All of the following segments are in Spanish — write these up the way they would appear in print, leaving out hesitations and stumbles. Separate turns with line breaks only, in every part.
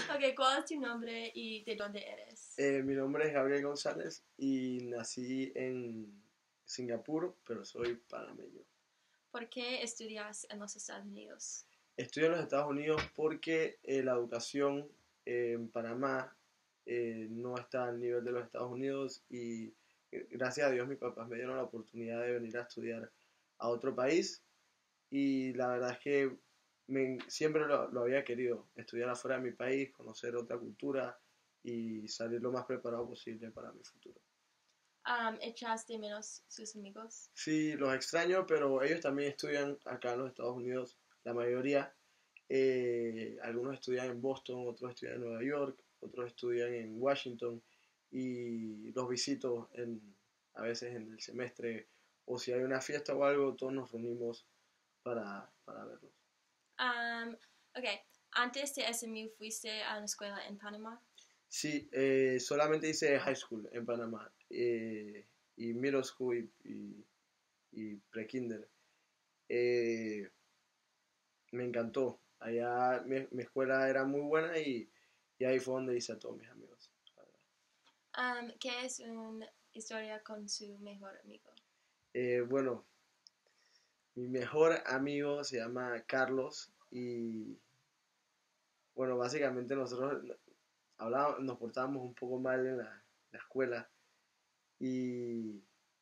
Ok, ¿cuál es tu nombre y de dónde eres?
Mi nombre es Gabriel González y nací en Singapur, pero soy panameño.
¿Por qué estudias en los Estados Unidos?
Estudio en los Estados Unidos porque la educación en Panamá no está al nivel de los Estados Unidos y gracias a Dios mis papás me dieron la oportunidad de venir a estudiar a otro país y la verdad es que siempre lo había querido, estudiar afuera de mi país, conocer otra cultura y salir lo más preparado posible para mi futuro.
¿Echas de menos sus amigos?
Sí, los extraño, pero ellos también estudian acá en los Estados Unidos, la mayoría. Algunos estudian en Boston, otros estudian en Nueva York, otros estudian en Washington y los visito a veces en el semestre o si hay una fiesta o algo, todos nos reunimos para verlos.
Um, ok, antes de SMU fuiste a una escuela en Panamá.
Sí, solamente hice high school en Panamá y middle school y pre-kinder. Eh, Me encantó. Allá mi escuela era muy buena y ahí fue donde hice a todos mis amigos.
¿Qué es una historia con su mejor amigo?
Bueno, mi mejor amigo se llama Carlos y bueno, básicamente nosotros nos portábamos un poco mal en la escuela y,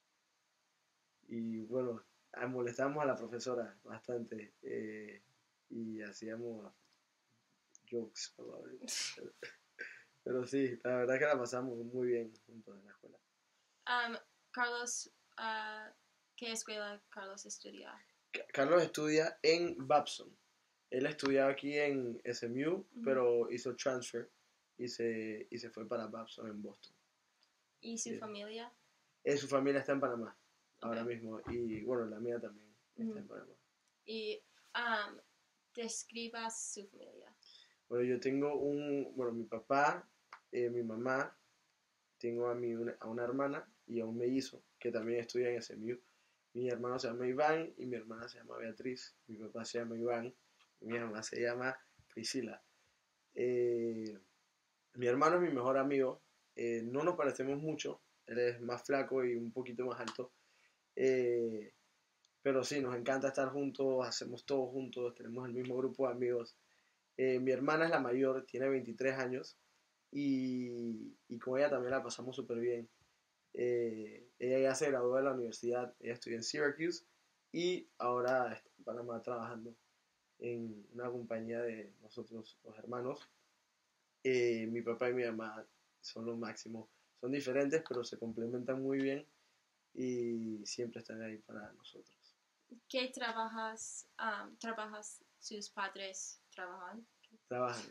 y bueno, molestábamos a la profesora bastante y hacíamos jokes, probablemente. Pero sí, la verdad que la pasamos muy bien juntos en la escuela.
Um, Carlos, ¿qué escuela Carlos estudia?
Carlos estudia en Babson. Él estudiaba aquí en SMU, pero hizo transfer y se fue para Babson en Boston.
¿Y su familia?
Su familia está en Panamá ahora
Okay.
mismo y bueno, la mía también está en Panamá.
Y describas su familia.
Bueno, yo tengo mi papá, mi mamá, tengo a una hermana y a un mellizo que también estudia en SMU. Mi hermano se llama Iván y mi hermana se llama Beatriz. Mi papá se llama Iván y mi mamá se llama Priscila. Eh, Mi hermano es mi mejor amigo. No nos parecemos mucho. Él es más flaco y un poquito más alto. Eh, pero sí, nos encanta estar juntos, hacemos todo juntos, tenemos el mismo grupo de amigos. Mi hermana es la mayor, tiene 23 años y con ella también la pasamos súper bien. Ella ya se graduó de la universidad, ella estudia en Syracuse y ahora está en Panamá trabajando en una compañía de nosotros, los hermanos. Mi papá y mi mamá son lo máximo. Son diferentes, pero se complementan muy bien y siempre están ahí para nosotros.
¿Qué trabajas? ¿Sus padres trabajan?
Trabajan.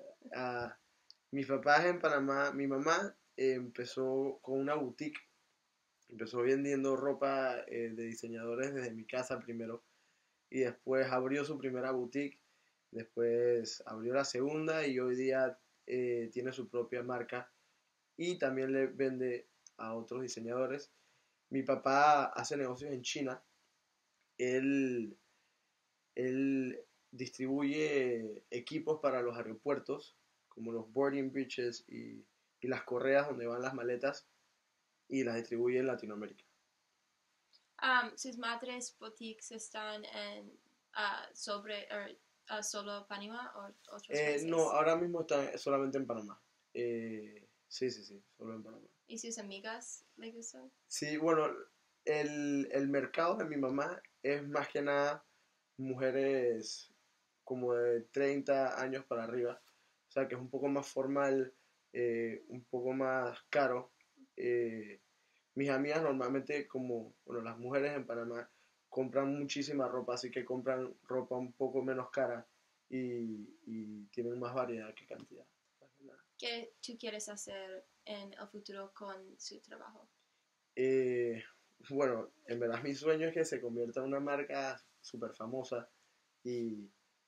Mis papás en Panamá, mi mamá empezó con una boutique, empezó vendiendo ropa de diseñadores desde mi casa primero y después abrió su primera boutique, después abrió la segunda y hoy día tiene su propia marca y también le vende a otros diseñadores. Mi papá hace negocios en China. Él, él distribuye equipos para los aeropuertos, como los boarding bridges y las correas donde van las maletas, y las distribuye en Latinoamérica.
¿Sus madres boutiques están en solo Panamá o otros
No,
países?
ahora mismo está solamente en Panamá. Sí, sí, sí, solo en Panamá.
¿Y sus amigas le gustan?
Sí, bueno, el mercado de mi mamá es más que nada mujeres como de 30 años para arriba. O sea, que es un poco más formal, un poco más caro. Eh, Mis amigas normalmente, como, bueno, las mujeres en Panamá compran muchísima ropa, así que compran ropa un poco menos cara y tienen más variedad que cantidad.
¿Qué tú quieres hacer en el futuro con su trabajo?
Eh, bueno, en verdad mi sueño es que se convierta en una marca súper famosa y,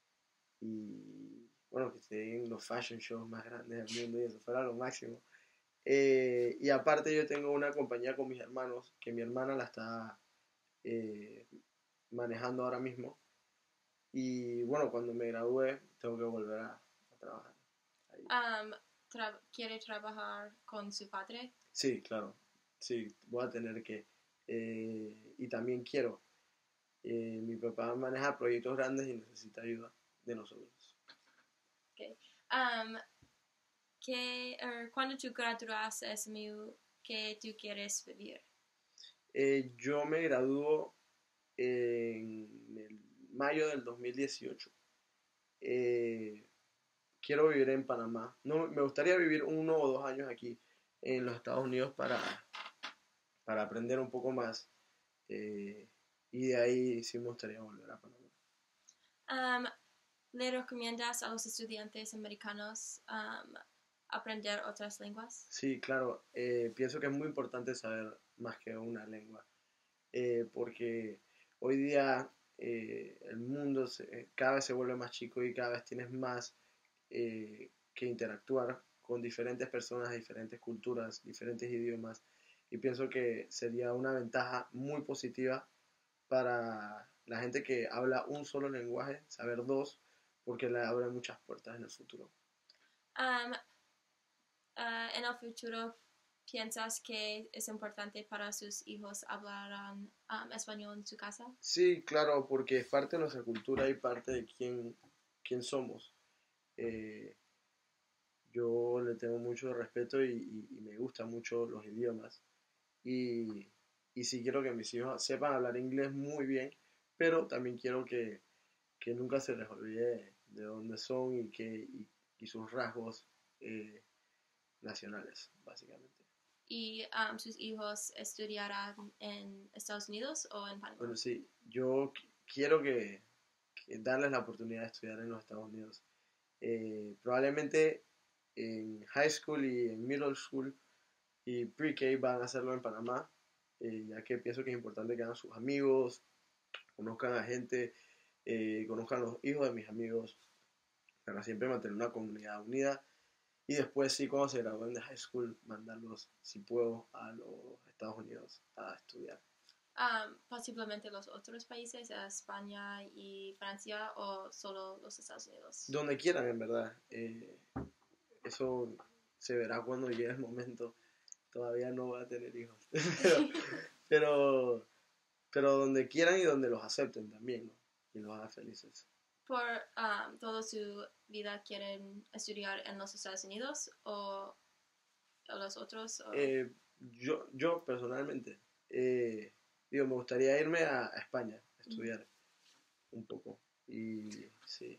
bueno, que esté en los fashion shows más grandes del mundo y eso fuera lo máximo. Y aparte yo tengo una compañía con mis hermanos, que mi hermana la está eh, manejando ahora mismo. Y bueno, cuando me gradúe tengo que volver a trabajar. ahí.
¿Quiere trabajar con su padre?
Sí, claro, sí, voy a tener que. Y también quiero. Mi papá maneja proyectos grandes y necesita ayuda de nosotros.
Okay. Cuando tú gradúas de SMU, ¿qué tú quieres vivir?
Yo me gradúo en el mayo del 2018. Eh, Quiero vivir en Panamá. No, me gustaría vivir 1 o 2 años aquí en los Estados Unidos para aprender un poco más. Y de ahí sí me gustaría volver a Panamá.
¿Le recomiendas a los estudiantes americanos aprender otras lenguas?
Sí, claro. Pienso que es muy importante saber más que una lengua. Porque hoy día el mundo cada vez se vuelve más chico y cada vez tienes más que interactuar con diferentes personas, diferentes culturas, diferentes idiomas. Y pienso que sería una ventaja muy positiva para la gente que habla un solo lenguaje, saber dos, porque le abre muchas puertas en el futuro.
Um, en el futuro, ¿piensas que es importante para sus hijos hablar español en su casa?
Sí, claro, porque es parte de nuestra cultura y parte de quién somos. Eh, yo le tengo mucho respeto y me gustan mucho los idiomas. Y, y sí quiero que mis hijos sepan hablar inglés muy bien, pero también quiero que nunca se les olvide de dónde son y sus rasgos eh, nacionales, básicamente.
¿Y sus hijos estudiarán en Estados Unidos o en Panamá?
Bueno, sí, yo quiero que darles la oportunidad de estudiar en los Estados Unidos. Probablemente en high school y en middle school y pre-K van a hacerlo en Panamá, ya que pienso que es importante que hagan sus amigos, conozcan a gente, conozcan los hijos de mis amigos, para siempre mantener una comunidad unida. Y después sí, cuando se gradúen de high school, mandarlos, si puedo, a los Estados Unidos a estudiar.
Posiblemente los otros países, España y Francia, o solo los Estados Unidos.
Donde quieran, en verdad. Eso se verá cuando llegue el momento. Todavía no voy a tener hijos. pero, pero, pero donde quieran y donde los acepten también, ¿no? Y los haga felices.
¿Por toda su vida quieren estudiar en los Estados Unidos o los otros? O...
Yo personalmente, digo, me gustaría irme a España a estudiar un poco. Y sí.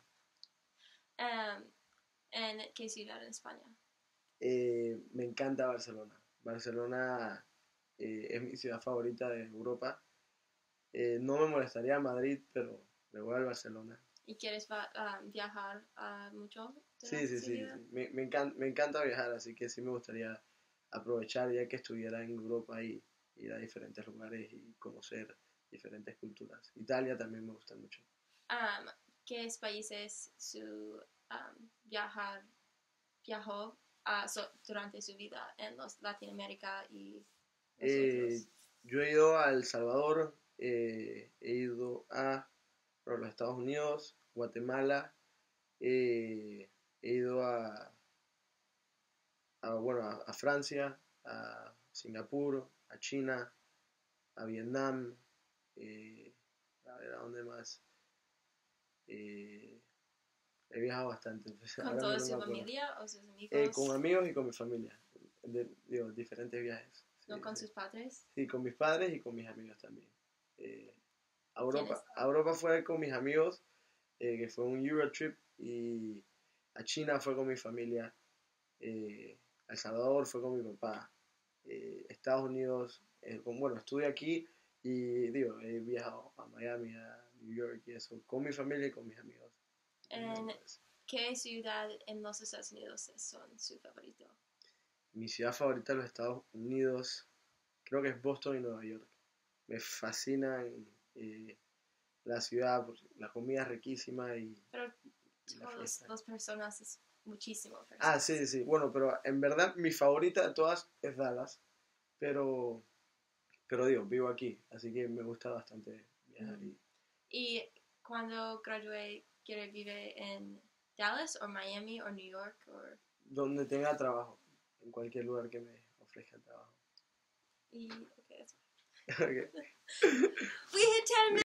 ¿En qué ciudad en España?
Me encanta Barcelona. Barcelona es mi ciudad favorita de Europa. No me molestaría Madrid, pero me voy al Barcelona.
¿Y quieres viajar mucho
Sí,
durante
sí,
su
sí,
vida?
sí. Me encanta viajar, así que sí me gustaría aprovechar ya que estuviera en Europa y ir a diferentes lugares y conocer diferentes culturas. Italia también me gusta mucho.
Um, ¿Qué países viajó durante su vida en los Latinoamérica y los
Eh,
otros?
yo he ido a El Salvador, he ido a los Estados Unidos, Guatemala, he ido bueno, a Francia, a Singapur, a China, a Vietnam, eh, a ver a dónde más. Eh, He viajado bastante, entonces
¿Con
ahora
toda
no me
su
acuerdo.
familia o sus amigos?
Con amigos y con mi familia, digo, diferentes viajes.
¿No
Sí,
con
sí.
sus padres?
Sí, con mis padres y con mis amigos también. Eh,
¿Tienes?
A Europa fue con mis amigos, que fue un Eurotrip, y a China fue con mi familia, a El Salvador fue con mi papá, Estados Unidos, bueno, estuve aquí y digo, he viajado a Miami, a New York y eso, con mi familia y con mis amigos.
¿En qué ciudad en los Estados Unidos son su favorito?
Mi ciudad favorita de los Estados Unidos, creo que es Boston y Nueva York. Me fascinan la ciudad, la comida es riquísima
Pero
y la
todas
fiesta.
las personas es muchísimo
Ah,
personas.
sí, sí, bueno, pero en verdad mi favorita de todas es Dallas, pero, pero digo, vivo aquí, así que me gusta bastante viajar.
Y cuando gradué, quiere vivir en Dallas or Miami or New York or...
Donde tenga trabajo. En cualquier lugar que me ofrezca trabajo.
Okay, that's
Okay.
We hit 10 minutes.